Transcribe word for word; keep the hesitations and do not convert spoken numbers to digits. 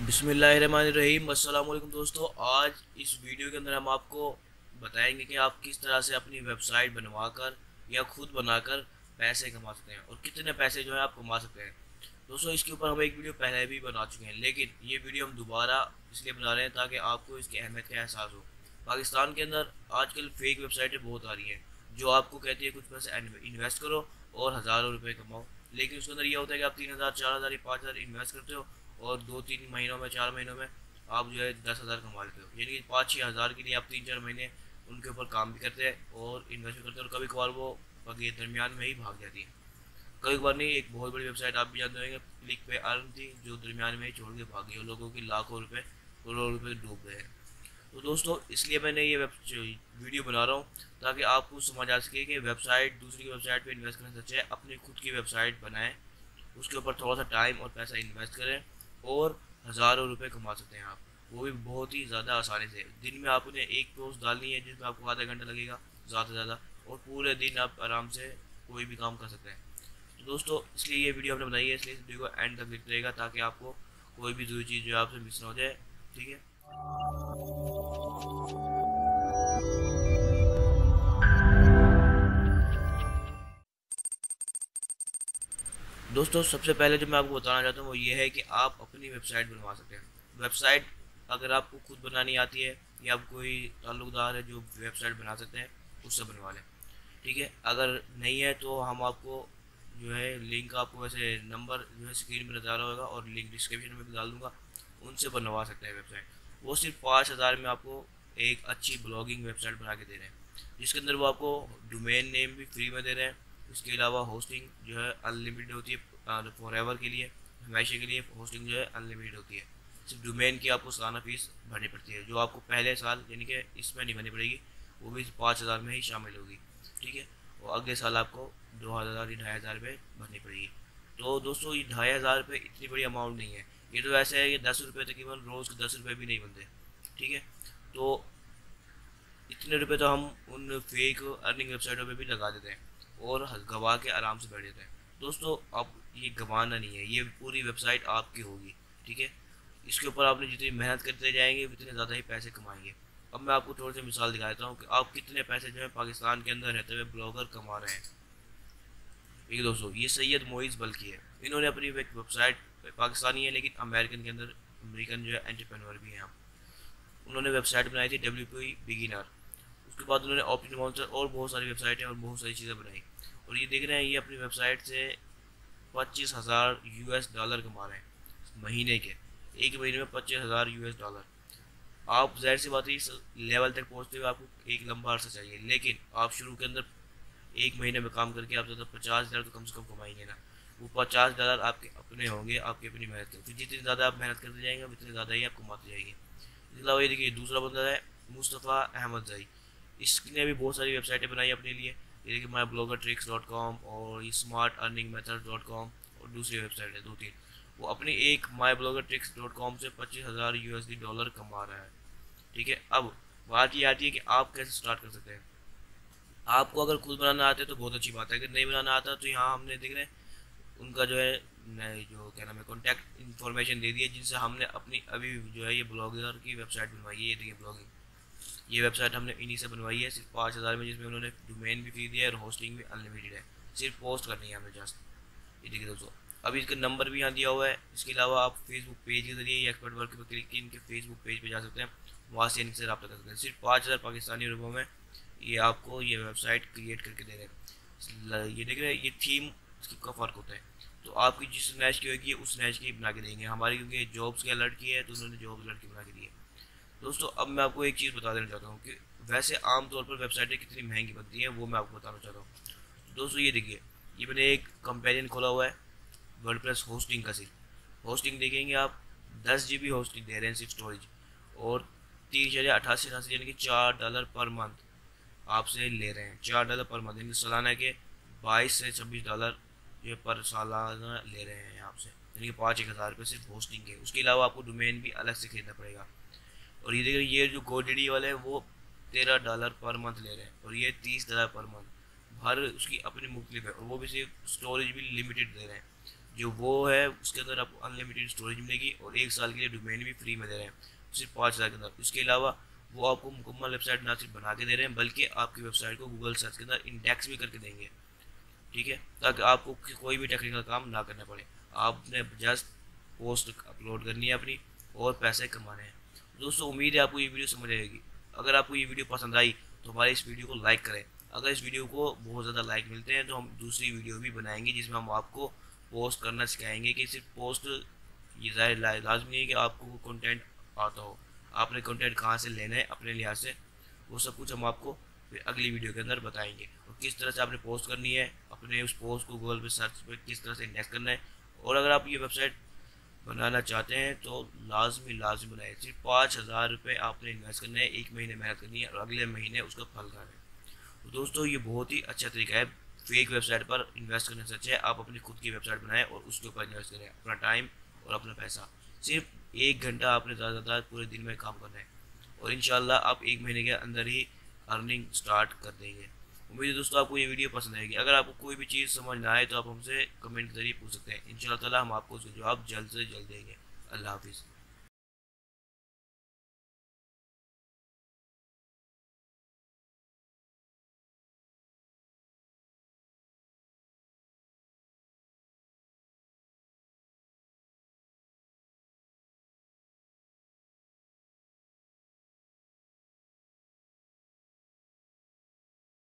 बिस्मिल्लाहिर्रहमानिर्रहीम। अस्सलाम वालेकुम दोस्तों, आज इस वीडियो के अंदर हम आपको बताएंगे कि आप किस तरह से अपनी वेबसाइट बनवाकर या खुद बनाकर पैसे कमा सकते हैं और कितने पैसे जो है आप कमा सकते हैं। दोस्तों, इसके ऊपर हम एक वीडियो पहले भी बना चुके हैं, लेकिन ये वीडियो हम दोबारा इसलिए बना रहे हैं ताकि आपको इसकी अहमियत का एहसास हो। पाकिस्तान के अंदर आजकल फेक वेबसाइटें बहुत आ रही हैं जो आपको कहती है कुछ पैसे इन्वेस्ट करो और हज़ारों रुपये कमाओ, लेकिन उसके अंदर ये होता है कि आप तीन हज़ार चार हज़ार या पाँच हज़ार इन्वेस्ट करते हो और दो तीन महीनों में चार महीनों में आप जो है दस हज़ार कमा लेते हो। यानी कि पाँच छः हज़ार के लिए आप तीन चार महीने उनके ऊपर काम भी करते हैं और इन्वेस्ट भी करते हैं और कभी कभार वो बाकी दरमियान में ही भाग जाती है। कभी कभार नहीं, एक बहुत बड़ी वेबसाइट आप भी जानते होंगे क्लिक पे अर्न थी जो दरमियान में ही छोड़ के भागी और लोगों की लाखों रुपए करोड़ों रुपए डूब गए हैं। तो दोस्तों, इसलिए मैंने ये वेब वीडियो बना रहा हूँ ताकि आपको समझ आ सके कि वेबसाइट दूसरी की वेबसाइट पे इन्वेस्ट करने से अच्छा है अपनी खुद की वेबसाइट बनाएं, उसके ऊपर थोड़ा सा टाइम और पैसा इन्वेस्ट करें और हज़ारों रुपए कमा सकते हैं आप, वो भी बहुत ही ज़्यादा आसानी से। दिन में आपने एक पोस्ट डालनी है जिसमें आपको आधा घंटा लगेगा ज़्यादा से ज़्यादा, और पूरे दिन आप आराम से कोई भी काम कर सकते हैं। तो दोस्तों, इसलिए ये वीडियो हमने बनाई है, इसलिए इस वीडियो को एंड तक देखते रहेगा ताकि आपको कोई भी जरूरी चीज़ जो है आपसे मिस ना हो जाए। ठीक है दोस्तों, सबसे पहले जो मैं आपको बताना चाहता हूँ वो ये है कि आप अपनी वेबसाइट बनवा सकते हैं। वेबसाइट अगर आपको खुद बनानी आती है या आप कोई ताल्लुकदार है जो वेबसाइट बना सकते हैं उससे बनवा लें। ठीक है, अगर नहीं है तो हम आपको जो है लिंक, आपको वैसे नंबर जो है स्क्रीन पर नजर आ रहा होगा और लिंक डिस्क्रिप्शन में भी डाल दूंगा, उनसे बनवा सकते हैं वेबसाइट। वो सिर्फ पाँच हज़ार में आपको एक अच्छी ब्लॉगिंग वेबसाइट बना के दे रहे हैं जिसके अंदर वो आपको डोमेन नेम भी फ्री में दे रहे हैं। इसके अलावा होस्टिंग जो है अनलिमिटेड होती है फॉर एवर के लिए, हमेशा के लिए होस्टिंग जो है अनलिमिटेड होती है। सिर्फ डोमेन की आपको सालाना फीस भरनी पड़ती है जो आपको पहले साल यानी कि इसमें नहीं भरनी पड़ेगी, वो भी पाँच हज़ार में ही शामिल होगी। ठीक है, और अगले साल आपको दो हज़ार या ढाई हज़ार रुपये भरनी पड़ेगी। तो दोस्तों, ये ढाई हज़ार रुपये इतनी बड़ी अमाउंट नहीं है, ये तो ऐसे है कि दस रुपये तकरीबन रोज़ के दस रुपये भी नहीं बनते। ठीक है, तो इतने रुपए तो हम उन फेक अर्निंग वेबसाइटों पे भी लगा देते हैं और गवा के आराम से बैठ जाते हैं। दोस्तों, अब ये गंवाना नहीं है, ये पूरी वेबसाइट आपकी होगी। ठीक है, इसके ऊपर आपने जितनी मेहनत करते जाएंगे उतने ज़्यादा ही पैसे कमाएंगे। अब मैं आपको थोड़ी सी मिसाल दिखा देता हूँ कि आप कितने पैसे जो है पाकिस्तान के अंदर रहते हुए ब्लॉगर कमा रहे हैं। ये दोस्तों, ये सैयद मोइज़ बल्कि है, इन्होंने अपनी वेबसाइट पाकिस्तानी है लेकिन अमेरिकन के अंदर अमेरिकन जो है एंटरप्रेन्योर भी हैं। उन्होंने वेबसाइट बनाई थी डब्ल्यू पी बिगिनर, उसके बाद उन्होंने ऑप्टिन मॉन्स्टर और बहुत सारी वेबसाइटें और बहुत सारी चीज़ें बनाई। और ये देख रहे हैं, ये अपनी वेबसाइट से पच्चीस हज़ार यू एस डॉलर कमा रहे हैं महीने के, एक महीने में पच्चीस हज़ार यू एस डॉलर। आप जाहिर सी बात है इस लेवल तक पहुंचते हुए आपको एक लंबा अर्सा चाहिए, लेकिन आप शुरू के अंदर एक महीने में काम करके आप ज़्यादा पचास हज़ार तो कम से कम कमाएंगे ना। वो पचास डॉलर आपके अपने होंगे, आपकी अपनी मेहनत के। फिर जितनी ज़्यादा आप मेहनत करते जाएंगे उतनी ज़्यादा ही आप कमाते जाएंगे। इसके अलावा ये देखिए, दूसरा बंदा है मुस्तफ़ा अहमद जई, इसने भी बहुत सारी वेबसाइटें बनाई अपने लिए। ये देखिए my blogger tricks dot com और ये smart earning method dot com और दूसरी वेबसाइट है दो तीन। वो अपनी एक my blogger tricks dot com से पच्चीस हज़ार यू एस डी डॉलर कमा रहा है। ठीक है, अब बात ये आती है कि आप कैसे स्टार्ट कर सकते हैं। आपको अगर खुद बनाना आता है तो बहुत अच्छी बात है, अगर नहीं बनाना आता तो यहाँ हमने देख रहे हैं उनका जो है नए जो क्या नाम है कॉन्टैक्ट इन्फॉर्मेशन दे दी है जिनसे हमने अपनी अभी जो है ये ब्लॉगर की वेबसाइट बनवाई है। ये देखिए ब्लॉगिंग, ये वेबसाइट हमने इन्हीं से बनवाई है सिर्फ पाँच हज़ार में, जिसमें उन्होंने डोमेन भी फ्री दिया है और होस्टिंग भी अनलिमिटेड है, सिर्फ पोस्ट करनी है हमें जस्ट। ये देखिए दोस्तों, अभी इसका नंबर भी यहाँ दिया हुआ है। इसके अलावा आप फेसबुक पेज के जरिए एक्सपर्ट वर्क पर क्लिक की इनके फेसबुक पेज पे जा सकते हैं, वहाँ से इनसे रब्ता कर सकते हैं। सिर्फ पाँच हज़ार पाकिस्तानी रुपयों में ये आपको ये वेबसाइट क्रिएट करके दे रहे हैं। ये देख रहे हैं, ये थीम का फ़र्क होता है, तो आपकी जिस स्नैच की होगी उस स्नैच की बना के देंगे। हमारी क्योंकि जॉब्स के अलर्ट की है तो उन्होंने जॉब्स अलर्ट की बना के दी है। दोस्तों, अब मैं आपको एक चीज़ बता देना चाहता हूँ कि वैसे आमतौर पर वेबसाइटें कितनी महंगी बनती हैं वो मैं आपको बताना चाहता हूँ। दोस्तों, ये देखिए, ये मैंने एक कंपेरिजन खोला हुआ है वर्डप्रेस होस्टिंग का। सिर्फ होस्टिंग देखेंगे आप, दस जी बी होस्टिंग दे रहे हैं सिर्फ स्टोरेज, और तीन हज़ार अठासी अठासी यानी कि चार डॉलर पर मंथ आपसे ले रहे हैं। चार डॉलर पर मंथ यानी सालाना के बाईस से छब्बीस डॉलर ये पर सालाना ले रहे हैं आपसे, यानी कि पाँच एक हज़ार रुपये सिर्फ होस्टिंग के। उसके अलावा आपको डोमेन भी अलग से खरीदना पड़ेगा। और ये देखिए, ये जो गोडेडी वाले हैं वो तेरह डॉलर पर मंथ ले रहे हैं और ये तीस डॉलर पर मंथ। हर उसकी अपनी मुख्तलिफ है और वो भी सिर्फ स्टोरेज भी लिमिटेड दे रहे हैं। जो वो है उसके अंदर आपको अनलिमिटेड स्टोरेज मिलेगी और एक साल के लिए डोमेन भी फ्री में दे रहे हैं सिर्फ पाँच हज़ार के अंदर। उसके अलावा वो आपको मुकम्मल वेबसाइट ना सिर्फ बना के दे रहे हैं बल्कि आपकी वेबसाइट को गूगल सर्च के अंदर इंडेक्स भी करके देंगे, ठीक है, ताकि आपको कोई भी टेक्निकल काम ना करना पड़े। आपने जस्ट पोस्ट अपलोड करनी है अपनी और पैसे कमाने हैं। दोस्तों उम्मीद है आपको ये वीडियो समझ आएगी। अगर आपको ये वीडियो पसंद आई तो हमारे इस वीडियो को लाइक करें। अगर इस वीडियो को बहुत ज़्यादा लाइक मिलते हैं तो हम दूसरी वीडियो भी बनाएंगे जिसमें हम आपको पोस्ट करना सिखाएंगे कि सिर्फ पोस्ट ये ज़ाहिर लाजमी नहीं है कि आपको कंटेंट आता हो, आपने कंटेंट कहाँ से लेना है अपने लिहाज से, वो सब कुछ हम आपको फिर अगली वीडियो के अंदर बताएंगे। और किस तरह से आपने पोस्ट करनी है, अपने उस पोस्ट को गूगल पे सर्च पे किस तरह से इंडेक्स करना है। और अगर आप ये वेबसाइट बनाना चाहते हैं तो लाजमी लाजमी बनाए। सिर्फ पाँच हज़ार रुपये आपने इन्वेस्ट करना है, एक महीने मेहनत करनी है और अगले महीने उसका फल खाना है। तो दोस्तों ये बहुत ही अच्छा तरीका है फेक वेबसाइट पर इन्वेस्ट करने से अच्छा है आप अपनी खुद की वेबसाइट बनाएं और उसके ऊपर इन्वेस्ट करें अपना टाइम और अपना पैसा। सिर्फ एक घंटा आपने ज़्यादा ज़्यादा पूरे दिन में काम करना है और इंशाल्लाह आप एक महीने के अंदर ही अर्निंग स्टार्ट कर देंगे। उम्मीद है दोस्तों आपको ये वीडियो पसंद आएगी। अगर आपको कोई भी चीज़ समझ ना आए तो आप हमसे कमेंट के जरिए पूछ सकते हैं। इंशाल्लाह ताला हम आपको उसका जवाब जल्द से जल्द देंगे। अल्लाह हाफिज़।